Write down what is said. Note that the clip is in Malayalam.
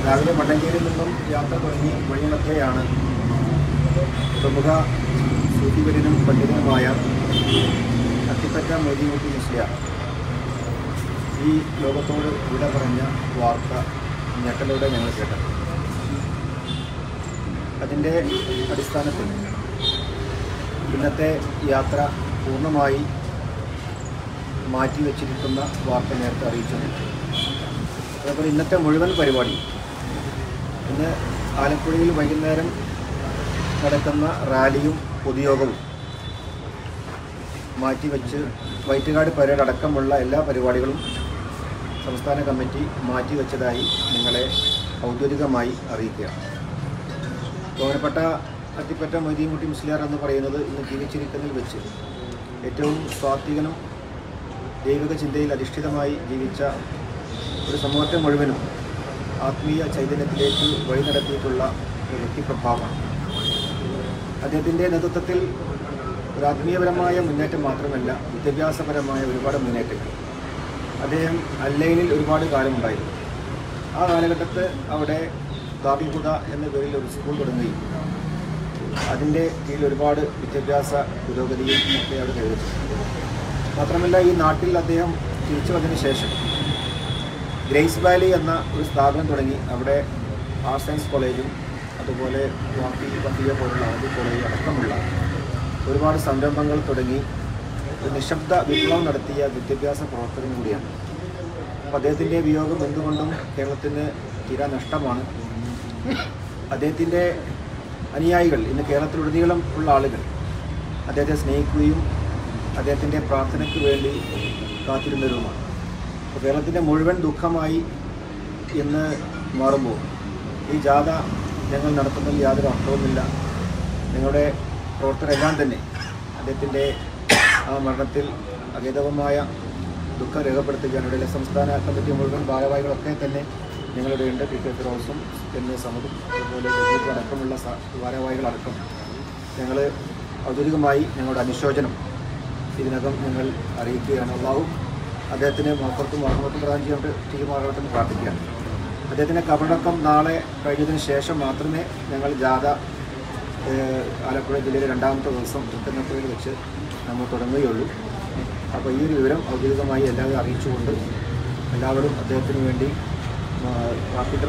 രാവിലെ മട്ടഞ്ചേരിയിൽ നിന്നും യാത്ര തുടങ്ങി വഴിമധ്യയാണ് പ്രമുഖ സൂഫിവര്യനും പണ്ഡിതനുമായ അത്തിപ്പറ്റ മൊയ്തീൻകുട്ടി മുസ്ലിയാർ ഈ ലോകത്തോട് വിട പറഞ്ഞ വാർത്ത ഞെട്ടലോടെ ഞങ്ങൾ കേട്ടത്. അതിൻ്റെ അടിസ്ഥാനത്തിൽ ഇന്നത്തെ യാത്ര പൂർണ്ണമായി മാറ്റിവെച്ചിരിക്കുന്ന വാർത്ത നേരത്തെ അറിയിച്ചിട്ടുണ്ട്. അതേപോലെ ഇന്നത്തെ മുഴുവൻ പരിപാടി ഇന്ന് ആലപ്പുഴയിൽ വൈകുന്നേരം നടക്കുന്ന റാലിയും പൊതുയോഗവും മാറ്റിവെച്ച് വൈറ്റുകാട് പരേഡ് അടക്കമുള്ള എല്ലാ പരിപാടികളും സംസ്ഥാന കമ്മിറ്റി മാറ്റിവെച്ചതായി നിങ്ങളെ ഔദ്യോഗികമായി അറിയിക്കുകയാണ്. ബഹുമാനപ്പെട്ട അത്തിപ്പറ്റ മൊയ്തീൻകുട്ടി മുസ്ലിയാർ എന്ന് പറയുന്നത് ഇന്ന് ജീവിച്ചിരിക്കുന്നതിൽ വെച്ച് ഏറ്റവും സ്വാത്വികനും ദൈവിക ചിന്തയിൽ അധിഷ്ഠിതമായി ജീവിച്ച ഒരു സമൂഹത്തെ മുഴുവനും ആത്മീയ ചൈതന്യത്തിലേക്ക് വഴി നടത്തിയിട്ടുള്ള ഒരു വ്യക്തിപ്രഭാവമാണ്. അദ്ദേഹത്തിൻ്റെ നേതൃത്വത്തിൽ ഒരു ആത്മീയപരമായ മുന്നേറ്റം മാത്രമല്ല, വിദ്യാഭ്യാസപരമായ ഒരുപാട് മുന്നേറ്റങ്ങൾ. അദ്ദേഹം അല്ലൈനിൽ ഒരുപാട് കാലമുണ്ടായിരുന്നു. ആ കാലഘട്ടത്ത് അവിടെ ദാബിൽഹുദ എന്ന പേരിൽ ഒരു സ്കൂൾ തുടങ്ങുകയും അതിൻ്റെ കീഴിൽ ഒരുപാട് വിദ്യാഭ്യാസ പുരോഗതിയും ഒക്കെ അവിടെ കൈവരിച്ചു. മാത്രമല്ല, ഈ നാട്ടിൽ അദ്ദേഹം തിരിച്ചു വന്നതിന് ശേഷം ഗ്രേസ് വാലി എന്ന ഒരു സ്ഥാപനം തുടങ്ങി. അവിടെ ആർട്സ് സയൻസ് കോളേജും അതുപോലെ വഫിയ പോലുള്ള അറബി കോളേജ് അടക്കമുള്ള ഒരുപാട് സംരംഭങ്ങൾ തുടങ്ങി ഒരു നിശബ്ദ വിപ്ലവം നടത്തിയ വിദ്യാഭ്യാസ പ്രവർത്തകൻ കൂടിയാണ്. അപ്പോൾ അദ്ദേഹത്തിൻ്റെ വിയോഗം എന്തുകൊണ്ടും കേരളത്തിന് തീരാ നഷ്ടമാണ്. അദ്ദേഹത്തിൻ്റെ അനുയായികൾ ഇന്ന് കേരളത്തിലുടനീളം ഉള്ള ആളുകൾ അദ്ദേഹത്തെ സ്നേഹിക്കുകയും അദ്ദേഹത്തിൻ്റെ പ്രാർത്ഥനയ്ക്ക് വേണ്ടി കാത്തിരുന്നവരുമാണ്. അപ്പോൾ കേരളത്തിൻ്റെ മുഴുവൻ ദുഃഖമായി ഇന്ന് മാറുമ്പോൾ ഈ ജാഥ ഞങ്ങൾ നടത്തുന്നതിൽ യാതൊരു അർത്ഥവുമില്ല. ഞങ്ങളുടെ പ്രവർത്തകരെല്ലാം തന്നെ അദ്ദേഹത്തിൻ്റെ ആ മരണത്തിൽ അഗേതവമായ ദുഃഖം രേഖപ്പെടുത്തുകയാണ്. ഇവിടെയുള്ള സംസ്ഥാന കമ്മിറ്റി മുഴുവൻ ഭാരവാഹികളൊക്കെ തന്നെ ഞങ്ങളുടെ ഉണ്ട്. പി കെ ഫിറോസും എൻ എ സമതും അതുപോലെ അടക്കമുള്ള ഭാരവാഹികളടക്കം ഞങ്ങൾ ഔദ്യോഗികമായി ഞങ്ങളുടെ അനുശോചനം ഇതിനകം ഞങ്ങൾ അറിയിക്കുകയാണ്. അള്ളാഹു അദ്ദേഹത്തിന് മഹഫറത്തും റഹ്മത്തും പ്രദാനം ചെയ്യുമാറാകട്ടെന്ന് പ്രാർത്ഥിക്കുകയാണ്. അദ്ദേഹത്തിൻ്റെ കബറടക്കം നാളെ കഴിഞ്ഞതിന് ശേഷം മാത്രമേ ഞങ്ങൾ ജാഥ ആലപ്പുഴ ജില്ലയിലെ രണ്ടാമത്തെ ദിവസം തൃക്കുന്നപ്പുഴയിൽ വെച്ച് നമ്മൾ തുടങ്ങുകയുള്ളൂ. അപ്പോൾ ഈ ഒരു വിവരം ഔദ്യോഗികമായി എല്ലാവരും അറിയിച്ചുകൊണ്ട് എല്ലാവരും അദ്ദേഹത്തിന് വേണ്ടി പ്രാർത്ഥിക്കണം.